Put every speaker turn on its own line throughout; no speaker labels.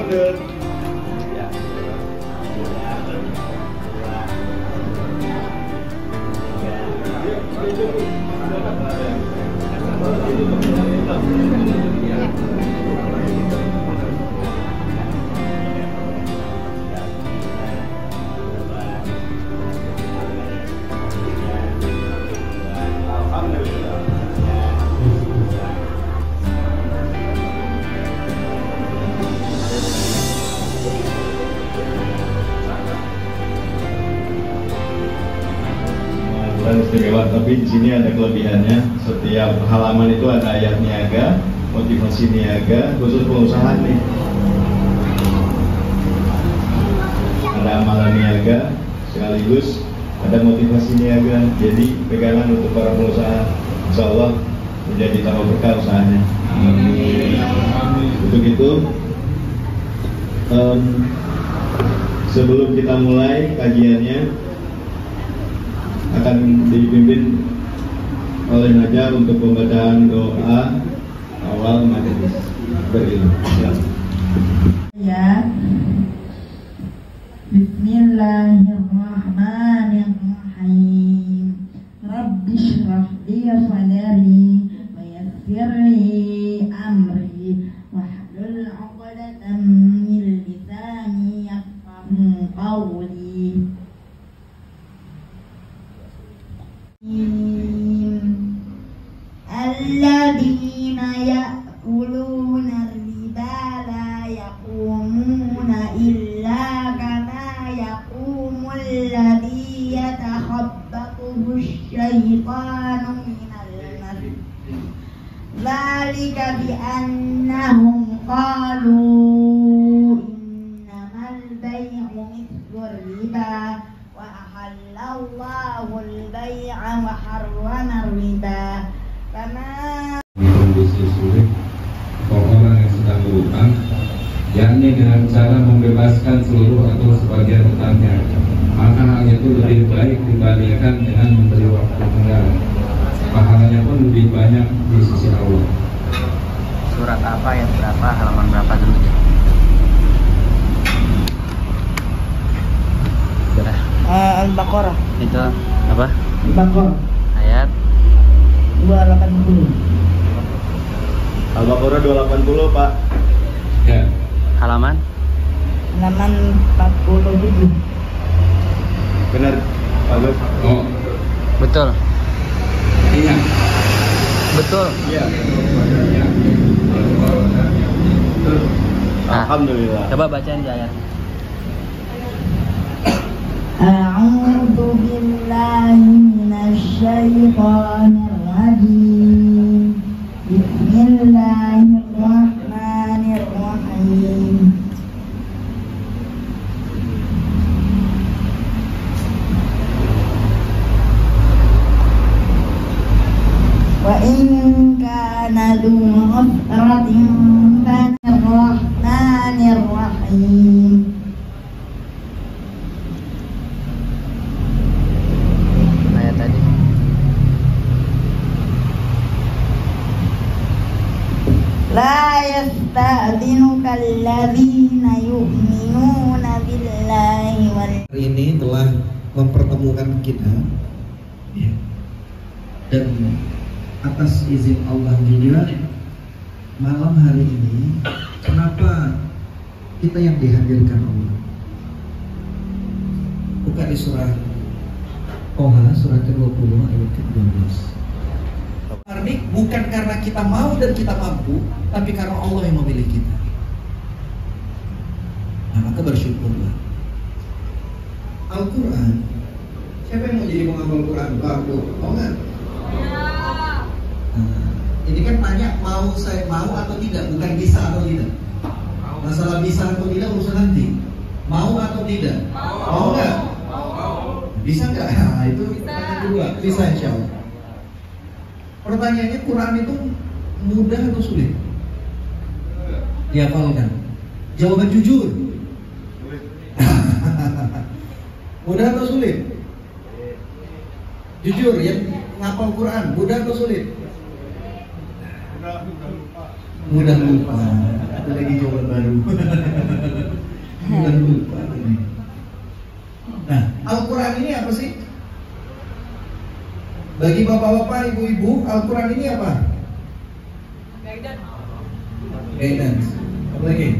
Istimewa, tapi di sini ada kelebihannya. Setiap halaman itu ada ayat niaga, motivasi niaga, khusus pengusaha nih. Ada amalan niaga, sekaligus ada motivasi niaga. Jadi pegangan untuk para pengusaha, insya Allah menjadi tambah berkah usahanya. Untuk itu, sebelum kita mulai kajiannya, akan dipimpin oleh Najar untuk pembacaan doa awal majelis berilmu.
Ya. Bismillahirrahmanirrahim. Rabbi shrah li sadri wa yassir li amri wahlul 'uqdatam min lisani yafqahu qawli. الذين يأكلون الربا لا يقومون إلا كما يقوم الذي يتخبطه الشيطان من المس ذلك بأنهم قالوا إنما البيع مثل الربا وأحل الله البيع وحرم الربا.
Kondisi sulit untuk orang yang sedang berutang, yakni dengan cara membebaskan seluruh atau sebagian utangnya, maka hal itu lebih baik dibandingkan dengan memberi waktu tenggang. Pahalanya pun lebih banyak di sisi Allah.
Surat apa, ayat berapa, halaman berapa dulu? Sudah.
Al-Baqarah.
Itu apa?
Al-Baqarah.
Ayat
280.
Al-Baqarah 280, Pak.
Ya.
Halaman
47.
Benar, bagus.
Oh,
betul.
iya.
Betul.
Iya.
Ya.
Alhamdulillah.
Coba bacain di ayat.
A'udzu billahi minasy syaithanir rajim. Bismillahirrahmanirrahim. Wa in kana du usratin fanirrahmanirrahim. La yasta'dzinuka alladzina yu'minuna billahi wal.
Hari ini telah mempertemukan kita, ya. Dan atas izin Allah juga malam hari ini, kenapa kita yang dihadirkan Allah? Buka di surah Toha, surah ke-20 ayat ke-12. Bukan karena kita mau dan kita mampu, tapi karena Allah yang memilih kita. Nah, maka bersyukurlah. Al-Quran, siapa yang mau jadi penghafal Quran? Baru, mau nggak? Nah, ini kan tanya saya mau atau tidak, bukan bisa atau tidak. Masalah bisa atau tidak urusan nanti. Mau atau tidak? Mau nggak? Bisa nggak? Nah, itu pertanyaan kedua. Bisa insya Allah. Pertanyaannya, Quran itu mudah atau sulit dihafalkan? Jawaban jujur. Mudah atau sulit? Jujur, yang ngapal Quran, mudah atau sulit? Mudah lupa. Satu lagi jawaban baru. Bukan lupa ini. Nah, Al-Quran ini apa sih? Bagi bapak-bapak, ibu-ibu, Al-Quran ini apa? Guidance. Apa lagi?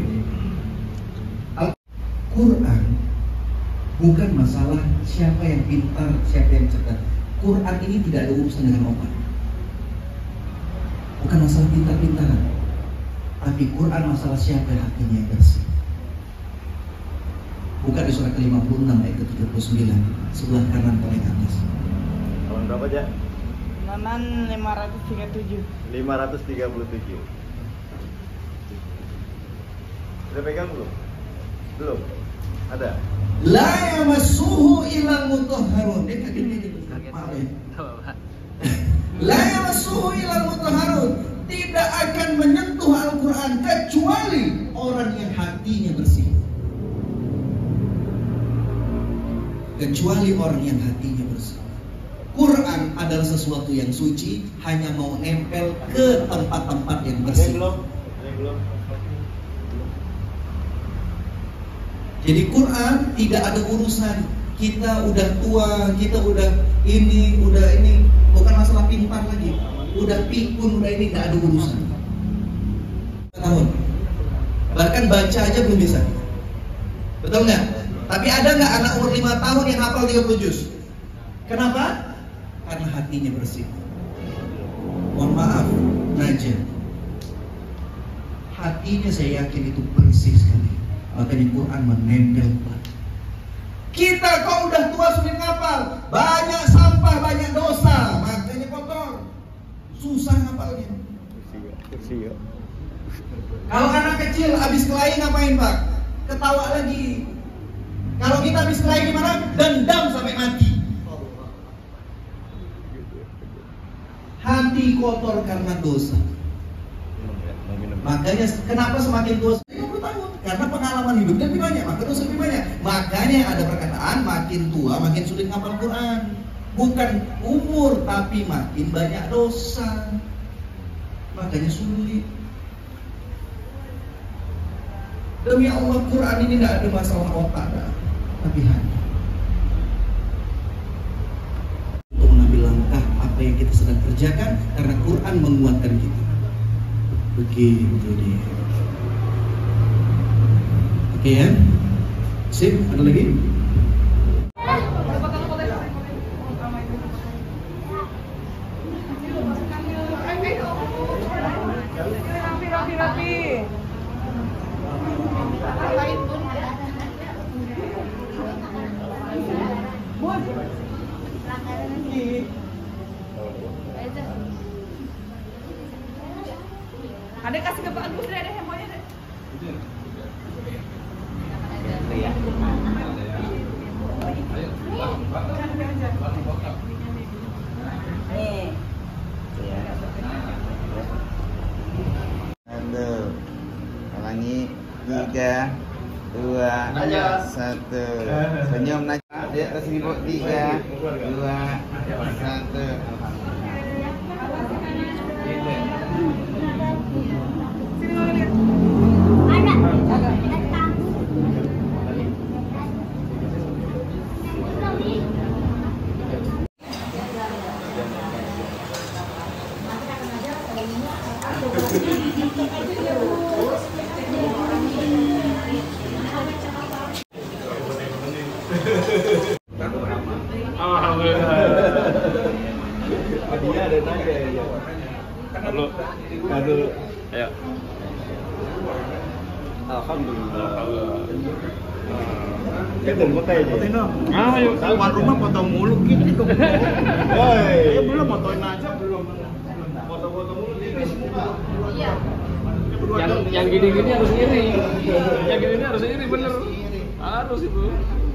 Al-Quran bukan masalah siapa yang pintar, siapa yang cerdas. Quran ini tidak ada urusan dengan obat. Bukan masalah pintar-pintaran. Tapi Quran masalah siapa yang hatinya bersih. Buka di surat ke-56 ayat ke-39, sebelah kanan paling atas.
Tahun berapa aja?
Halaman 537.
537. Udah pegang belum? Belum? Ada?
La yamassuhu illa mutahharun. Dia kaget gitu. Maaf ya. La yamassuhu illa mutahharun. Tidak akan menyentuh Al-Quran kecuali orang yang hatinya bersih. Kecuali orang yang hatinya bersih. Quran adalah sesuatu yang suci, hanya mau nempel ke tempat-tempat yang bersih.
Belum.
Jadi Quran tidak ada urusan kita udah tua, kita udah ini, bukan masalah pintar lagi. Udah pikun, udah ini, nggak ada urusan. Tahun. Bahkan baca aja belum bisa. Betul nggak? Tapi ada nggak anak umur 5 tahun yang hafal 30 juz? Kenapa? Karena hatinya bersih. Mohon maaf, Naja. Hatinya saya yakin itu bersih sekali. Makanya Quran menempel. Kita kok udah tua sulit ngapal, banyak sampah, banyak dosa, makanya kotor, susah ngapalnya.
Kursi ya.
Kalau anak kecil habis kelahi ngapain Pak? Ketawa lagi. Kalau kita habis kelahi gimana? Dendam sampai mati. Hati kotor karena dosa. Makanya kenapa semakin tua 50 tahun? Karena pengalaman hidupnya lebih banyak, maka dosa lebih banyak. Makanya ada perkataan makin tua makin sulit ngapal Quran. Bukan umur tapi makin banyak dosa. Makanya sulit. Demi Allah, Quran ini tidak ada masalah otak, tapi hati. Untuk mengambil langkah apa yang kita sedang kerjakan, karena Quran menguatkan kita. Begitu dia. Oke ya? Sip, ada lagi?
Rapi. Ada kasih ke Pak Agus deh, ada handphonenya deh.
Satu, ulangi 3, 2, 1. Senyum Najwa, dia tersibuk 3, 2, 1.
Dia ada naga ya. Kalau ayo. Alhamdulillah. Kita foto aja.
Ayo, tuan rumah foto mulu gitu dong.
Woi.
Ya belum fotoin aja belum.
Foto-foto mulu di semua.
Iya.
Yang gini-gini harus iri. Yang gini-gini harus iri bener. Harus itu.